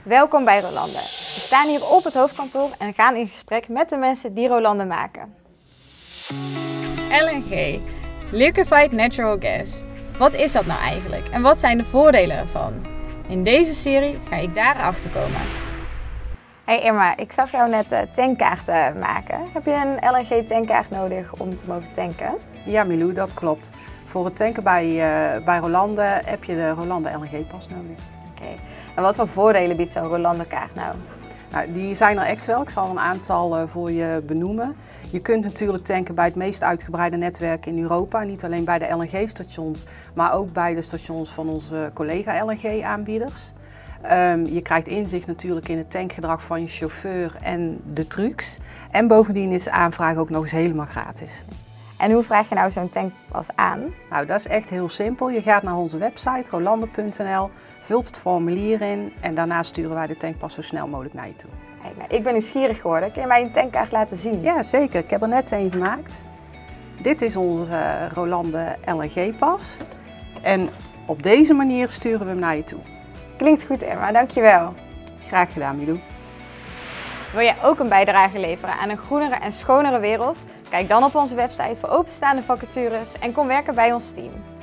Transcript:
Welkom bij Rolande. We staan hier op het hoofdkantoor en gaan in gesprek met de mensen die Rolande maken. LNG, Liquefied Natural Gas. Wat is dat nou eigenlijk en wat zijn de voordelen ervan? In deze serie ga ik daar achter komen. Hey Irma, ik zag jou net tankkaarten maken. Heb je een LNG-tankkaart nodig om te mogen tanken? Ja Milou, dat klopt. Voor het tanken bij Rolande heb je de Rolande LNG-pas nodig. Oké. En wat voor voordelen biedt zo'n Rolande-kaart nou? Nou, die zijn er echt wel. Ik zal een aantal voor je benoemen. Je kunt natuurlijk tanken bij het meest uitgebreide netwerk in Europa. Niet alleen bij de LNG-stations, maar ook bij de stations van onze collega-LNG-aanbieders. Je krijgt inzicht natuurlijk in het tankgedrag van je chauffeur en de trucks. En bovendien is de aanvraag ook nog eens helemaal gratis. En hoe vraag je nou zo'n tankpas aan? Nou, dat is echt heel simpel. Je gaat naar onze website rolande.nl, vult het formulier in en daarna sturen wij de tankpas zo snel mogelijk naar je toe. Hey, nou, ik ben nieuwsgierig geworden. Kun je mij een tankkaart laten zien? Ja, zeker. Ik heb er net een gemaakt. Dit is onze Rolande LNG-pas. En op deze manier sturen we hem naar je toe. Klinkt goed, Irma. Dankjewel. Graag gedaan, Milou. Wil jij ook een bijdrage leveren aan een groenere en schonere wereld? Kijk dan op onze website voor openstaande vacatures en kom werken bij ons team.